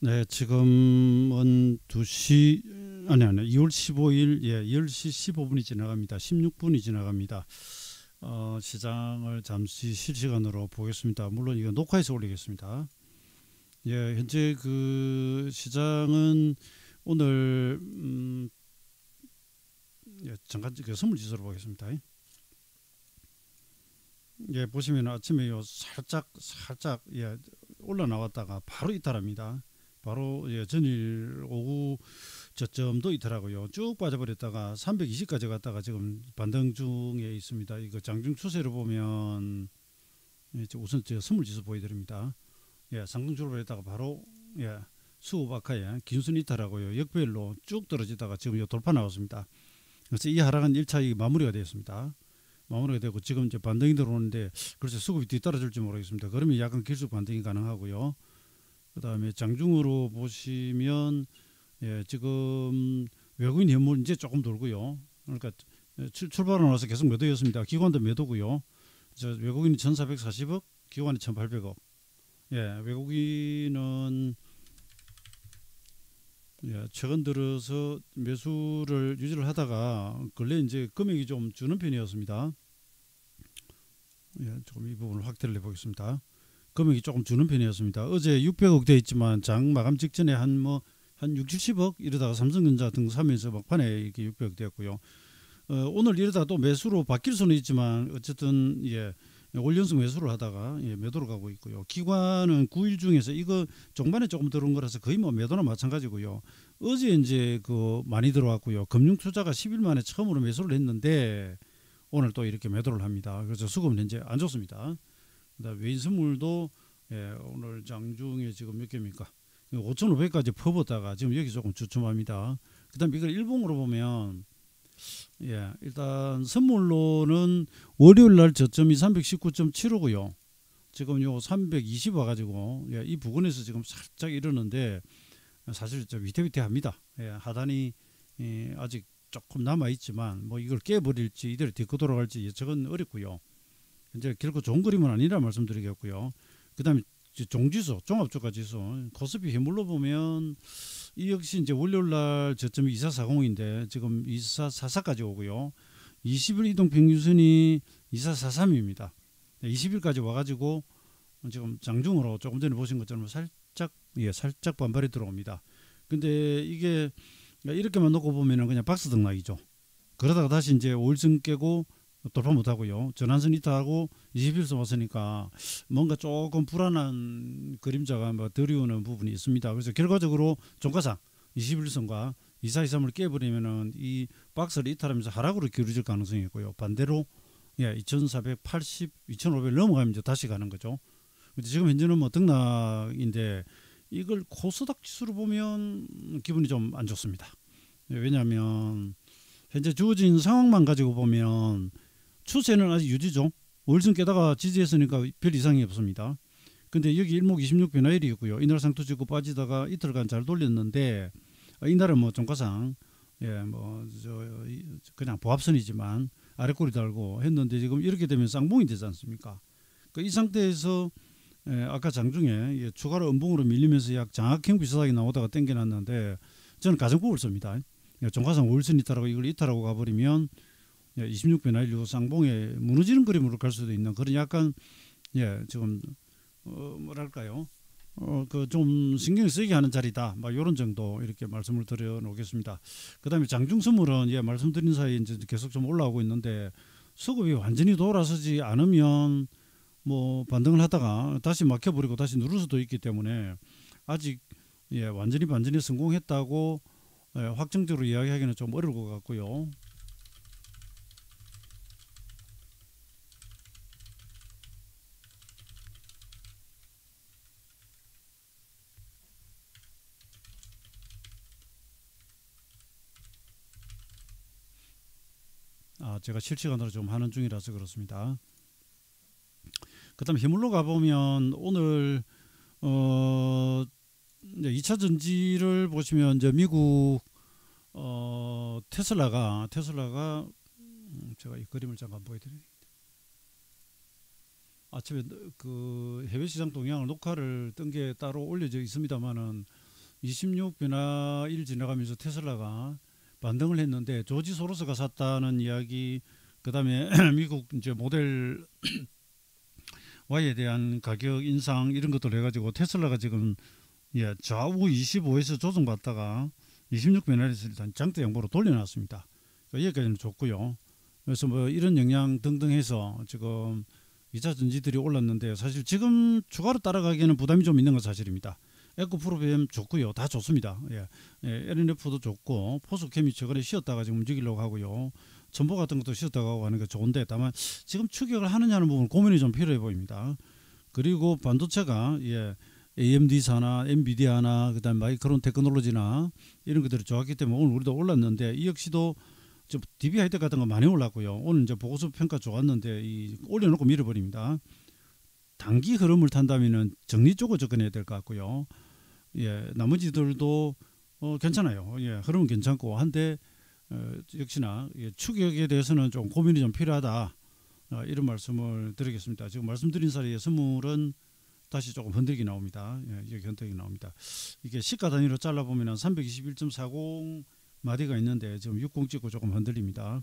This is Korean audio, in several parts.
네, 지금은 2시, 아니, 2월 15일, 10시 15분이 지나갑니다. 16분이 지나갑니다. 시장을 잠시 실시간으로 보겠습니다. 물론 이거 녹화해서 올리겠습니다. 현재 그 시장은 오늘, 잠깐 그 선물 지수로 보겠습니다. 보시면 아침에 살짝, 올라 나왔다가 바로 이탈합니다. 바로 전일 오후 저점도 있더라고요. 쭉 빠져버렸다가 320까지 갔다가 지금 반등 중에 있습니다. 이거 장중 추세를 보면 우선 저 선물지수 보여드립니다. 상승 출발했다가 바로 수급악하에 긴순 이탈하고요. 역별로 쭉 떨어지다가 지금 돌파 나왔습니다. 그래서 이 하락은 1차 마무리가 되었습니다. 마무리가 되고 지금 이제 반등이 들어오는데 글쎄 수급이 뒤따라줄지 모르겠습니다. 그러면 약간 기술 반등이 가능하고요. 그 다음에 장중으로 보시면 지금 외국인 현물 이제 조금 돌고요. 그러니까 출발하고 나서 계속 매도였습니다. 기관도 매도고요. 외국인이 1440억, 기관이 1800억. 외국인은 최근 들어서 매수를 유지를 하다가 근래 이제 금액이 좀 주는 편이었습니다. 조금 이 부분을 확대를 해보겠습니다. 금액이 조금 주는 편이었습니다. 어제 600억 돼 있지만 장 마감 직전에 한 6, 70억 이러다가 삼성전자 등 사면서 막판에 이렇게 600억 되었고요. 오늘 이러다가 또 매수로 바뀔 수는 있지만 어쨌든 올 연속 매수를 하다가 매도로 가고 있고요. 기관은 9일 중에서 이거 종반에 조금 들어온 거라서 거의 뭐 매도나 마찬가지고요. 어제 이제 그 많이 들어왔고요. 금융투자가 10일 만에 처음으로 매수를 했는데 오늘 또 이렇게 매도를 합니다. 그래서 수급은 현재 안 좋습니다. 그다음 외인 선물도 오늘 장중에 지금 몇 개입니까? 5,500까지 퍼붓다가 지금 여기 조금 주춤합니다. 그다음 이걸 일봉으로 보면 일단 선물로는 월요일 날 저점이 319.75고요. 지금 요 320 와가지고 이 부근에서 지금 살짝 이러는데 사실 좀 위태위태합니다. 하단이 아직 조금 남아 있지만 뭐 이걸 깨버릴지 이대로 딛고 돌아갈지 예측은 어렵고요. 이제 결코 좋은 그림은 아니라 말씀드리겠고요. 그다음에 종지수, 종합주가지수, 코스피 현물로 보면 이 역시 이제 월요일날 저점이 2440인데 지금 2444까지 오고요. 20일 이동 평균선이 2443입니다. 20일까지 와가지고 지금 장중으로 조금 전에 보신 것처럼 살짝 반발이 들어옵니다. 근데 이게 이렇게만 놓고 보면은 그냥 박스 등락이죠. 그러다가 다시 이제 5일선 깨고 돌파 못하고요. 전환선 이탈하고 21선 왔으니까 뭔가 조금 불안한 그림자가 드리우는 부분이 있습니다. 그래서 결과적으로 종가상 21선과 2423을 깨버리면은 이 박스를 이탈하면서 하락으로 기울어질 가능성이 있고요. 반대로 2480, 2500 넘어가면 이제 다시 가는 거죠. 근데 지금 현재는 뭐 등락인데 이걸 코스닥 지수로 보면 기분이 좀 안 좋습니다. 왜냐하면 현재 주어진 상황만 가지고 보면 추세는 아직 유지죠. 월선 깨다가 지지했으니까 별 이상이 없습니다. 근데 여기 일목 26 변화일이 있고요. 이날 상투 찍고 빠지다가 이틀간 잘 돌렸는데 이날은 뭐 종가상 그냥 보합선이지만 아래꼬리 달고 했는데 지금 이렇게 되면 쌍봉이 되지 않습니까? 이 상태에서 아까 장중에 추가로 음봉으로 밀리면서 약 장악형 비슷하게 나오다가 땡겨놨는데 저는 가정법을 씁니다. 종가상 월선 이탈하고 이걸 이탈하고 가버리면 26 변화일로 쌍봉에 무너지는 그림으로 갈 수도 있는 그런 약간 지금 뭐랄까요? 그 좀 신경 쓰이게 하는 자리다. 막 이런 정도 이렇게 말씀을 드려 놓겠습니다. 그다음에 장중 선물은 말씀드린 사이에 이제 계속 좀 올라오고 있는데 수급이 완전히 돌아서지 않으면 뭐 반등을 하다가 다시 막혀버리고 다시 누를 수도 있기 때문에 아직 완전히 성공했다고 확정적으로 이야기하기는 좀 어려울 것 같고요. 제가 실시간으로 좀 하는 중이라서 그렇습니다. 그다음 힘물로 가보면 오늘 이제 2차 전지를 보시면 이제 미국 테슬라가 제가 이 그림을 잠깐 보여드립니다. 아침에 그 해외 시장 동향을 녹화를 뜬 게 따로 올려져 있습니다만은 26 변화일 지나가면서 테슬라가 반등을 했는데 조지 소로스가 샀다는 이야기, 그다음에 미국 이제 모델 Y에 대한 가격 인상 이런 것들 해가지고 테슬라가 지금 좌우 25에서 조정받다가 26 변화에서 일단 장대 양보로 돌려놨습니다. 그러니까 여기까지는 좋고요. 그래서 뭐 이런 영향 등등 해서 지금 2차 전지들이 올랐는데 사실 지금 추가로 따라가기에는 부담이 좀 있는 건 사실입니다. 에코프로비엠 좋고요. 다 좋습니다. LNF도 좋고 포스캠이 최근에 쉬었다가 지금 움직이려고 하고요. 첨보 같은 것도 쉬었다가 하고 하는 게 좋은데 다만 지금 추격을 하느냐는 부분 고민이 좀 필요해 보입니다. 그리고 반도체가 AMD사나 엔비디아나 그다음 마이크론 테크놀로지나 이런 것들이 좋았기 때문에 오늘 우리도 올랐는데 이 역시도 좀 DB 하이텍 같은 거 많이 올랐고요. 오늘 이제 보고서 평가 좋았는데 올려놓고 밀어버립니다. 단기 흐름을 탄다면은 정리 쪽으로 접근해야 될 것 같고요. 나머지들도 괜찮아요. 흐름은 괜찮고 한데 역시나 추격에 대해서는 좀 고민이 좀 필요하다. 이런 말씀을 드리겠습니다. 지금 말씀드린 사이에 선물은 다시 조금 흔들기 나옵니다. 여기 흔들기 나옵니다. 이게 시가 단위로 잘라보면 321.40 마디가 있는데 지금 60 찍고 조금 흔들립니다.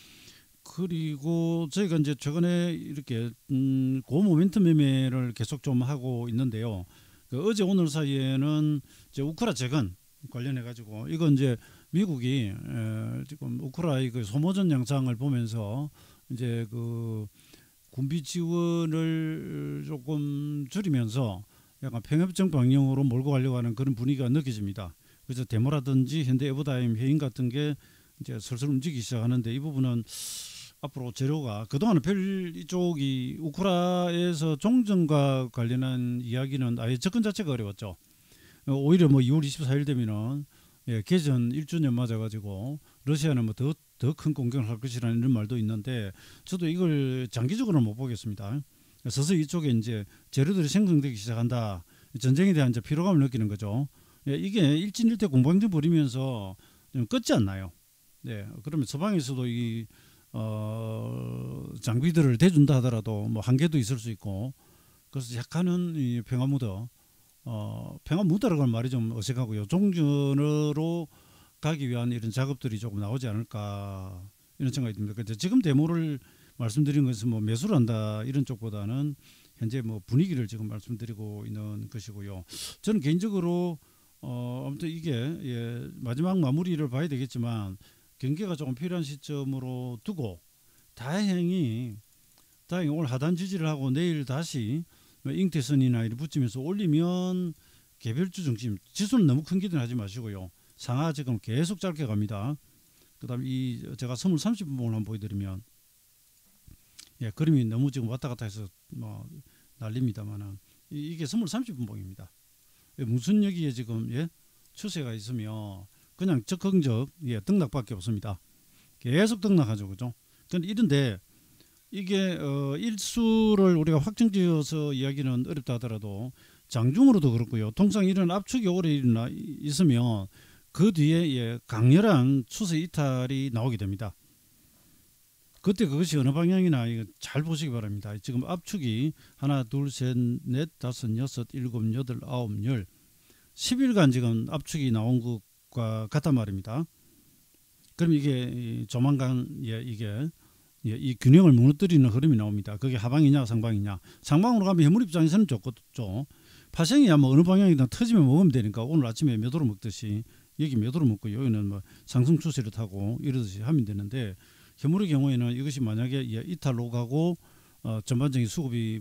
그리고 저희가 이제 최근에 이렇게 고모멘텀 매매를 계속 좀 하고 있는데요. 어제 오늘 사이에는 이제 우크라 재건 관련해 가지고 이건 이제 미국이 지금 우크라의 그 소모전 양상을 보면서 이제 그 군비 지원을 조금 줄이면서 약간 평협적 방향으로 몰고 가려고 하는 그런 분위기가 느껴집니다. 그래서 데모라든지 현대 에버다임 해임 같은 게 이제 슬슬 움직이기 시작하는데 이 부분은 앞으로 재료가 그동안은 별 이쪽이 우크라에서 종전과 관련한 이야기는 아예 접근 자체가 어려웠죠. 오히려 뭐 2월 24일 되면은 개전 1주년 맞아가지고 러시아는 뭐 더 큰 공격을 할 것이라는 이런 말도 있는데 저도 이걸 장기적으로는 못 보겠습니다. 서서히 이쪽에 이제 재료들이 생성되기 시작한다. 전쟁에 대한 이제 피로감을 느끼는 거죠. 이게 일진일퇴 공방전 벌이면서 좀 끝지 않나요? 그러면 서방에서도 이 장비들을 대준다 하더라도 뭐 한계도 있을 수 있고 그래서 약간은 이 평화무드 평화무드라고 하는 말이 좀 어색하고요. 종전으로 가기 위한 이런 작업들이 조금 나오지 않을까 이런 생각이 듭니다. 그런데 지금 데모를 말씀드린 것은 뭐 매수를 한다 이런 쪽보다는 현재 뭐 분위기를 지금 말씀드리고 있는 것이고요. 저는 개인적으로 아무튼 이게 마지막 마무리를 봐야 되겠지만 경계가 조금 필요한 시점으로 두고 다행히 오늘 하단 지지를 하고 내일 다시 잉태선이나 이를 붙이면서 올리면 개별주 중심 지수는 너무 큰 기대는 하지 마시고요. 상하 지금 계속 짧게 갑니다. 그다음 이 제가 선물 30분봉을 한번 보여드리면 그림이 너무 지금 왔다 갔다 해서 뭐 난립니다만은 이게 선물 30분봉입니다. 무슨 여기에 지금 추세가 있으며 그냥 적극적 등락밖에 없습니다. 계속 등락하죠, 그죠? 저는 이런데 이게 일수를 우리가 확정지어서 이야기는 어렵다 하더라도 장중으로도 그렇고요. 통상 이런 압축이 오래 있으면 그 뒤에 강렬한 추세 이탈이 나오게 됩니다. 그때 그것이 어느 방향이나 이거 잘 보시기 바랍니다. 지금 압축이 하나, 둘, 셋, 넷, 다섯, 여섯, 일곱, 여덟, 아홉, 열 10일간 지금 압축이 나온 것과 같단 말입니다. 그럼 이게 조만간 이게 이 균형을 무너뜨리는 흐름이 나옵니다. 그게 하방이냐 상방이냐. 상방으로 가면 해물 입장에서는 좋겠죠. 파생이야 뭐 어느 방향이든 터지면 먹으면 되니까 오늘 아침에 매도로 먹듯이 여기 매도로 먹고 여기는 뭐 상승 추세를 타고 이러듯이 하면 되는데 해물의 경우에는 이것이 만약에 이탈로 가고 전반적인 수급이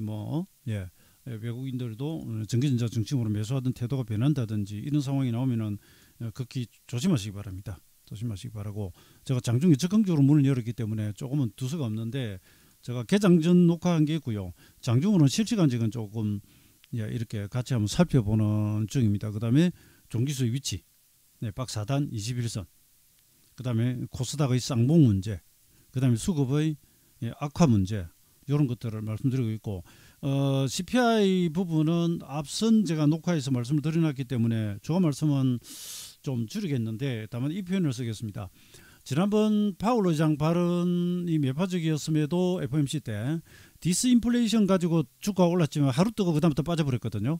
외국인들도 전기전자 중심으로 매수하던 태도가 변한다든지 이런 상황이 나오면은 극히 조심하시기 바랍니다. 조심하시기 바라고 제가 장중에 적극적으로 문을 열었기 때문에 조금은 두서가 없는데 제가 개장 전 녹화한 게 있고요. 장중으로는 실시간직은 조금 이렇게 같이 한번 살펴보는 중입니다. 그 다음에 종기수의 위치 박 4단 21선 그 다음에 코스닥의 쌍봉 문제 그 다음에 수급의 악화 문제 이런 것들을 말씀드리고 있고 CPI 부분은 앞선 제가 녹화해서 말씀을 드려놨기 때문에 주가 말씀은 좀 줄이겠는데 다만 이 표현을 쓰겠습니다. 지난번 파월 의장 발언이 매파적이었음에도 FOMC 때 디스인플레이션 가지고 주가가 올랐지만 하루 뜨고 그 다음부터 빠져버렸거든요.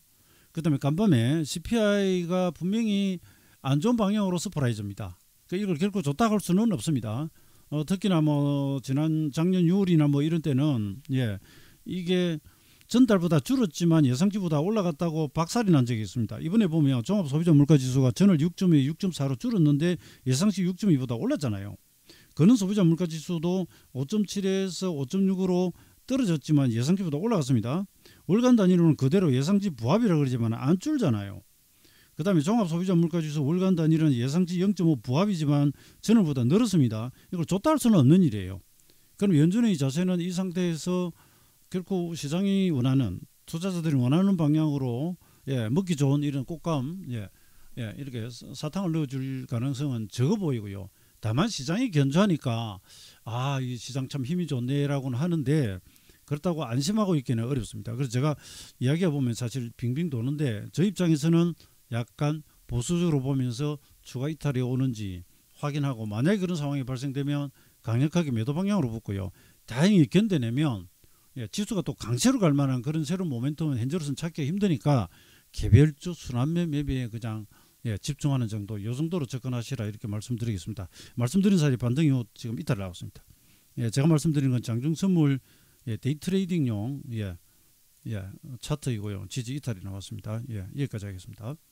그다음에 간밤에 CPI가 분명히 안 좋은 방향으로 서프라이즈입니다. 그러니까 이걸 결코 좋다고 할 수는 없습니다. 특히나 뭐 지난 작년 6월이나 뭐 이런 때는 이게 전달보다 줄었지만 예상치보다 올라갔다고 박살이 난 적이 있습니다. 이번에 보면 종합소비자물가지수가 전월 6.2, 6.4로 줄었는데 예상치 6.2보다 올랐잖아요. 그는 소비자물가지수도 5.7에서 5.6으로 떨어졌지만 예상치보다 올라갔습니다. 월간 단위로는 그대로 예상치 부합이라 그러지만 안 줄잖아요. 그 다음에 종합소비자물가지수 월간 단위는 예상치 0.5 부합이지만 전월보다 늘었습니다. 이걸 좋다 할 수는 없는 일이에요. 그럼 연준의 자세는 이 상태에서 결코 시장이 원하는, 투자자들이 원하는 방향으로 먹기 좋은 이런 꽃감 이렇게 사탕을 넣어줄 가능성은 적어 보이고요. 다만 시장이 견조하니까 이 시장 참 힘이 좋네라고는 하는데 그렇다고 안심하고 있기는 어렵습니다. 그래서 제가 이야기해 보면 사실 빙빙 도는데 저 입장에서는 약간 보수적으로 보면서 추가 이탈이 오는지 확인하고 만약에 그런 상황이 발생되면 강력하게 매도 방향으로 붙고요. 다행히 견뎌내면 지수가 또 강세로 갈 만한 그런 새로운 모멘텀은 현재로서는 찾기가 힘드니까 개별주 순환매 매매에 그냥 집중하는 정도, 이 정도로 접근하시라 이렇게 말씀드리겠습니다. 말씀드린 사이 반등이 지금 이탈 나왔습니다. 제가 말씀드린 건 장중선물 데이 트레이딩용 차트이고요. 지지 이탈이 나왔습니다. 여기까지 하겠습니다.